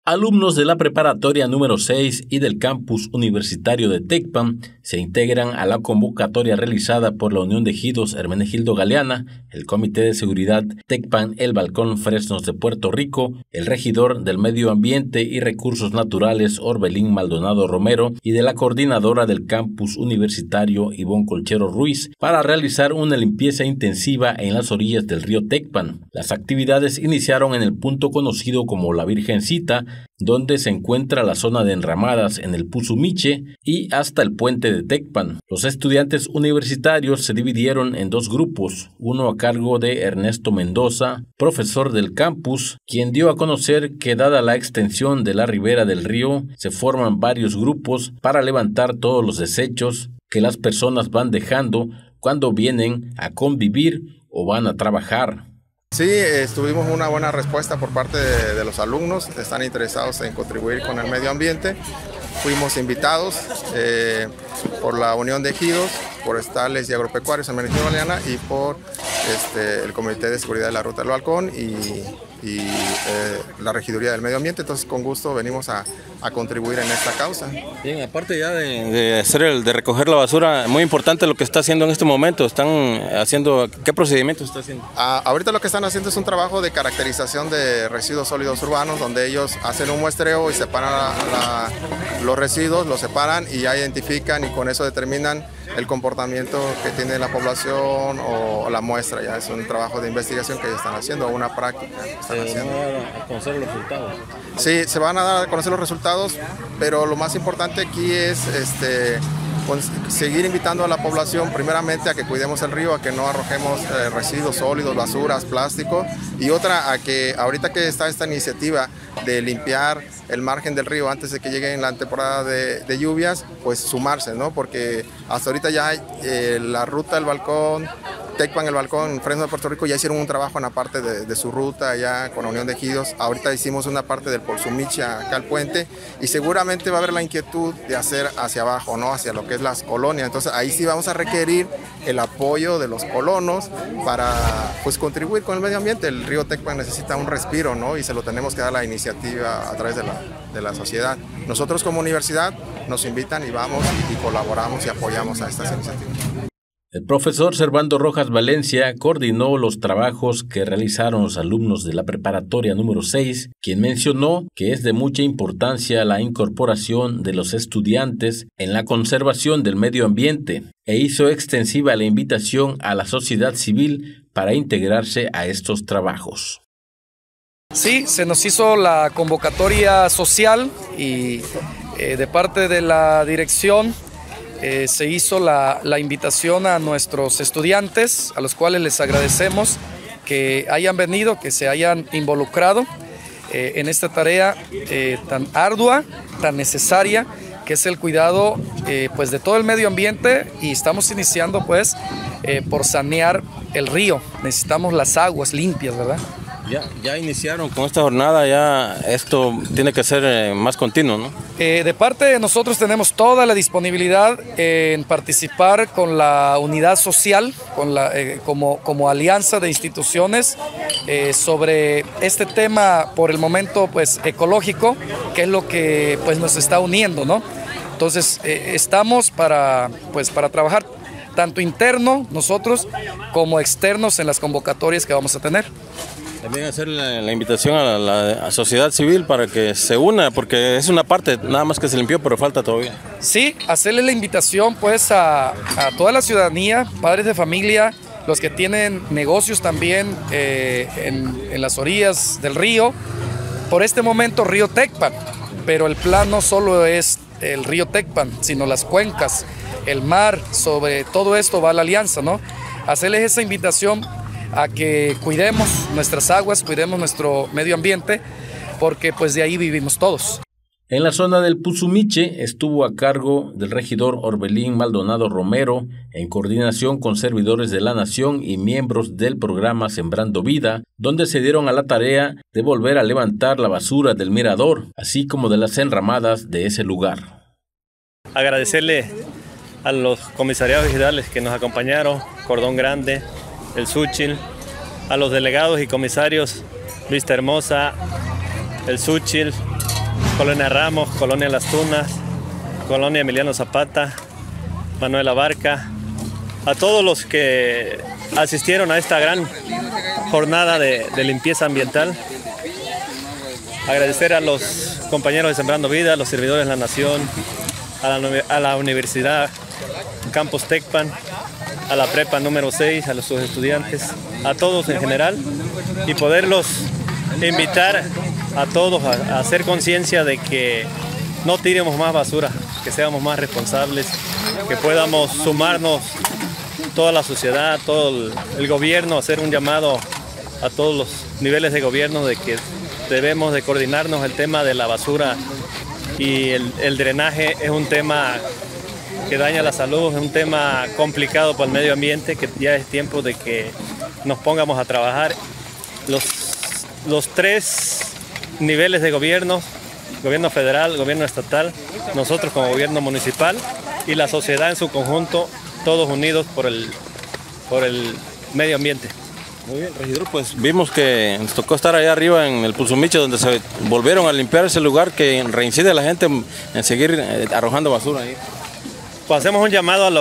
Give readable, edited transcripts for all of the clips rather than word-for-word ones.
Alumnos de la preparatoria número 6 y del campus universitario de Tecpan se integran a la convocatoria realizada por la Unión de Ejidos Hermenegildo Galeana, el Comité de Seguridad Tecpan El Balcón Fresnos de Puerto Rico, el regidor del Medio Ambiente y Recursos Naturales Orbelín Maldonado Romero y de la coordinadora del campus universitario Ivonne Colchero Ruiz para realizar una limpieza intensiva en las orillas del río Tecpan. Las actividades iniciaron en el punto conocido como La Virgencita, donde se encuentra la zona de enramadas en el Puzumiche y hasta el puente de Tecpan. Los estudiantes universitarios se dividieron en dos grupos, uno a cargo de Ernesto Mendoza, profesor del campus, quien dio a conocer que dada la extensión de la ribera del río, se forman varios grupos para levantar todos los desechos que las personas van dejando cuando vienen a convivir o van a trabajar. Sí, tuvimos una buena respuesta por parte de los alumnos, están interesados en contribuir con el medio ambiente. Fuimos invitados por la Unión de Ejidos, Forestales y Agropecuarios Hermenegildo Galeana y por el Comité de Seguridad de la Ruta del Balcón y la Regiduría del Medio Ambiente. Entonces, con gusto venimos a contribuir en esta causa. Bien, aparte ya de recoger la basura, muy importante lo que está haciendo en este momento. Están haciendo, ¿qué procedimiento está haciendo? Ahorita lo que están haciendo es un trabajo de caracterización de residuos sólidos urbanos, donde ellos hacen un muestreo y separan los residuos, los separan y ya identifican y con eso determinan el comportamiento que tiene la población o la muestra. Ya es un trabajo de investigación que ya están haciendo, una práctica que están haciendo. ¿No van a dar a conocer los resultados? Sí, se van a dar a conocer los resultados, pero lo más importante aquí es seguir invitando a la población primeramente a que cuidemos el río, a que no arrojemos residuos sólidos, basuras, plástico, y otra a que ahorita que está esta iniciativa de limpiar el margen del río antes de que llegue en la temporada de lluvias, pues sumarse, ¿no? Porque hasta ahorita ya la ruta del balcón, Tecpan El Balcón, Fresnos de Puerto Rico, ya hicieron un trabajo en la parte de su ruta allá con la Unión de Ejidos. Ahorita hicimos una parte del Puzumiche acá al puente y seguramente va a haber la inquietud de hacer hacia abajo, ¿no? Hacia lo que es las colonias. Entonces ahí sí vamos a requerir el apoyo de los colonos para pues contribuir con el medio ambiente. El río Tecpan necesita un respiro, ¿no? Y se lo tenemos que dar la iniciativa a través de la sociedad. Nosotros como universidad nos invitan y vamos y colaboramos y apoyamos a estas iniciativas. El profesor Servando Rojas Valencia coordinó los trabajos que realizaron los alumnos de la preparatoria número 6, quien mencionó que es de mucha importancia la incorporación de los estudiantes en la conservación del medio ambiente e hizo extensiva la invitación a la sociedad civil para integrarse a estos trabajos. Sí, se nos hizo la convocatoria social y de parte de la dirección se hizo la invitación a nuestros estudiantes, a los cuales les agradecemos que hayan venido, que se hayan involucrado en esta tarea tan ardua, tan necesaria, que es el cuidado pues de todo el medio ambiente, y estamos iniciando pues por sanear el río. Necesitamos las aguas limpias, ¿verdad? Ya iniciaron con esta jornada, ya esto tiene que ser más continuo, ¿no? De parte de nosotros tenemos toda la disponibilidad en participar con la unidad social, como alianza de instituciones sobre este tema por el momento pues ecológico, que es lo que pues nos está uniendo, ¿no? Entonces estamos para trabajar tanto interno nosotros como externos en las convocatorias que vamos a tener. También hacer la invitación a la sociedad civil para que se una, porque es una parte nada más que se limpió, pero falta todavía. Sí, hacerle la invitación pues a toda la ciudadanía, padres de familia, los que tienen negocios también en las orillas del río. Por este momento río Tecpan, pero el plan no solo es el río Tecpan, sino las cuencas, el mar, sobre todo esto va la alianza, ¿no? Hacerles esa invitación a que cuidemos nuestras aguas, cuidemos nuestro medio ambiente, porque pues de ahí vivimos todos. En la zona del Puzumiche estuvo a cargo del regidor Orbelín Maldonado Romero, en coordinación con servidores de la Nación y miembros del programa Sembrando Vida, donde se dieron a la tarea de volver a levantar la basura del mirador, así como de las enramadas de ese lugar. Agradecerle a los comisariados ejidales que nos acompañaron, Cordón Grande, el Xúchil, a los delegados y comisarios Vista Hermosa, el Xúchil, Colonia Ramos, Colonia Las Tunas, Colonia Emiliano Zapata, Manuel Abarca, a todos los que asistieron a esta gran jornada de limpieza ambiental. Agradecer a los compañeros de Sembrando Vida, a los servidores de la Nación, a la Universidad Campus Tecpan, a la Prepa número 6, a sus estudiantes, a todos en general, y poderlos invitar a todos a hacer conciencia de que no tiremos más basura, que seamos más responsables, que podamos sumarnos toda la sociedad, todo el gobierno, hacer un llamado a todos los niveles de gobierno de que debemos de coordinarnos. El tema de la basura y el drenaje es un tema que daña la salud, es un tema complicado para el medio ambiente, que ya es tiempo de que nos pongamos a trabajar. Los tres niveles de gobierno federal, gobierno estatal, nosotros como gobierno municipal y la sociedad en su conjunto, todos unidos por el medio ambiente. Muy bien, regidor, pues vimos que nos tocó estar allá arriba en el Puzumiche, donde se volvieron a limpiar ese lugar que reincide a la gente en seguir arrojando basura ahí. Pues hacemos un llamado a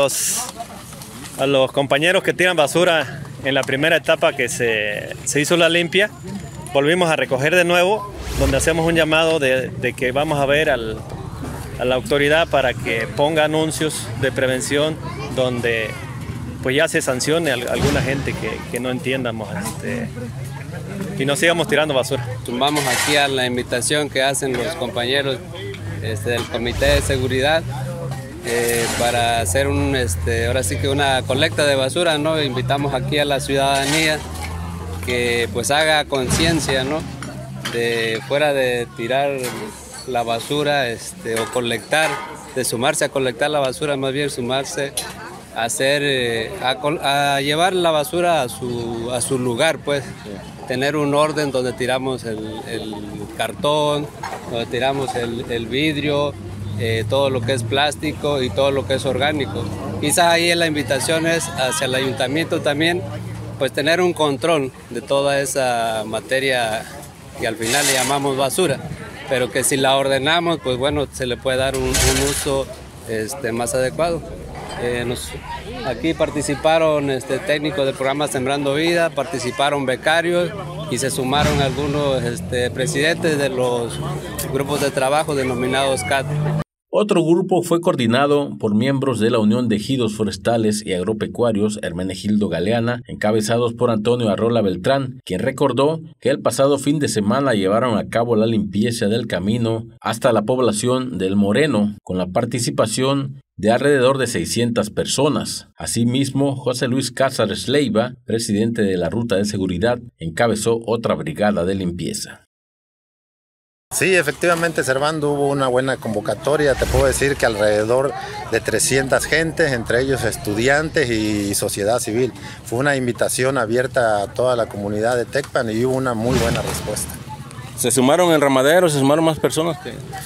los compañeros que tiran basura en la primera etapa que se hizo la limpia. Volvimos a recoger de nuevo, donde hacemos un llamado de que vamos a ver a la autoridad para que ponga anuncios de prevención donde pues ya se sancione a alguna gente que no entiendamos y no sigamos tirando basura. Sumamos aquí a la invitación que hacen los compañeros del Comité de Seguridad para hacer ahora sí que una colecta de basura, ¿no? Invitamos aquí a la ciudadanía que pues haga conciencia, ¿no? De fuera de tirar la basura o colectar, de sumarse a colectar la basura, más bien sumarse a llevar la basura a su lugar, pues. Tener un orden donde tiramos el cartón, donde tiramos el vidrio, todo lo que es plástico y todo lo que es orgánico. Quizás ahí la invitación es hacia el ayuntamiento también, pues tener un control de toda esa materia que al final le llamamos basura, pero que si la ordenamos, pues bueno, se le puede dar un uso más adecuado. Aquí participaron técnicos del programa Sembrando Vida, participaron becarios y se sumaron algunos presidentes de los grupos de trabajo denominados CAT. Otro grupo fue coordinado por miembros de la Unión de Ejidos Forestales y Agropecuarios Hermenegildo Galeana, encabezados por Antonio Arrola Beltrán, quien recordó que el pasado fin de semana llevaron a cabo la limpieza del camino hasta la población del Moreno, con la participación de alrededor de 600 personas. Asimismo, José Luis Cázares Leiva, presidente de la Ruta de Seguridad, encabezó otra brigada de limpieza. Sí, efectivamente, Servando, hubo una buena convocatoria. Te puedo decir que alrededor de 300 gentes, entre ellos estudiantes y sociedad civil. Fue una invitación abierta a toda la comunidad de Tecpan y hubo una muy buena respuesta. ¿Se sumaron enramaderos, se sumaron más personas?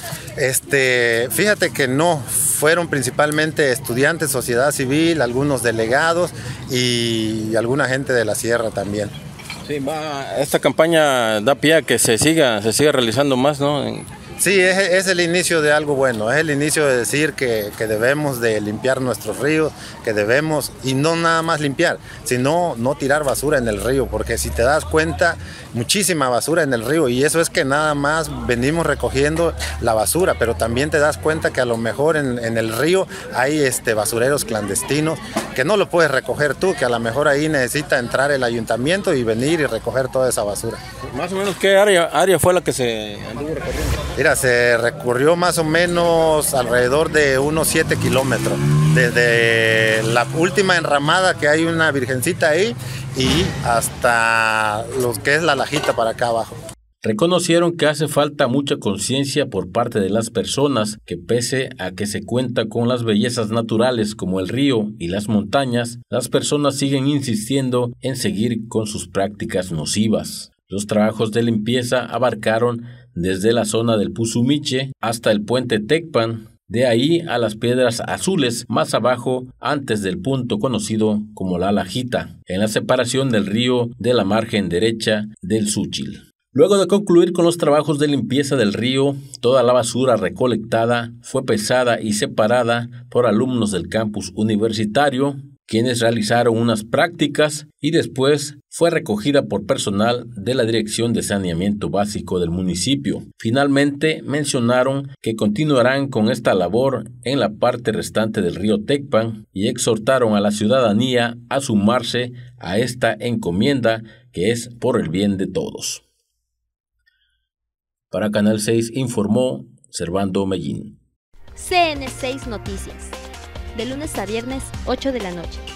Fíjate que no, fueron principalmente estudiantes, sociedad civil, algunos delegados y alguna gente de la sierra también. Sí, esta campaña da pie a que se siga realizando más, ¿no? Sí, es el inicio de algo bueno, es el inicio de decir que debemos de limpiar nuestros ríos, que debemos, y no nada más limpiar, sino no tirar basura en el río, porque si te das cuenta, muchísima basura en el río, y eso es que nada más venimos recogiendo la basura, pero también te das cuenta que a lo mejor en el río hay basureros clandestinos, que no lo puedes recoger tú, que a lo mejor ahí necesita entrar el ayuntamiento y venir y recoger toda esa basura. Más o menos, ¿qué área fue la que se anduvo recorriendo? Mira, se recorrió más o menos alrededor de unos 7 kilómetros, desde la última enramada que hay una virgencita ahí y hasta lo que es la lajita para acá abajo. Reconocieron que hace falta mucha conciencia por parte de las personas, que pese a que se cuenta con las bellezas naturales como el río y las montañas, las personas siguen insistiendo en seguir con sus prácticas nocivas. Los trabajos de limpieza abarcaron desde la zona del Puzumiche hasta el puente Tecpan, de ahí a las Piedras Azules, más abajo, antes del punto conocido como La Lajita, en la separación del río de la margen derecha del Suchil. Luego de concluir con los trabajos de limpieza del río, toda la basura recolectada fue pesada y separada por alumnos del campus universitario, quienes realizaron unas prácticas y después fue recogida por personal de la Dirección de Saneamiento Básico del municipio. Finalmente mencionaron que continuarán con esta labor en la parte restante del río Tecpan y exhortaron a la ciudadanía a sumarse a esta encomienda que es por el bien de todos. Para Canal 6 informó Servando Mellín. CN6 Noticias, de lunes a viernes, 8 de la noche.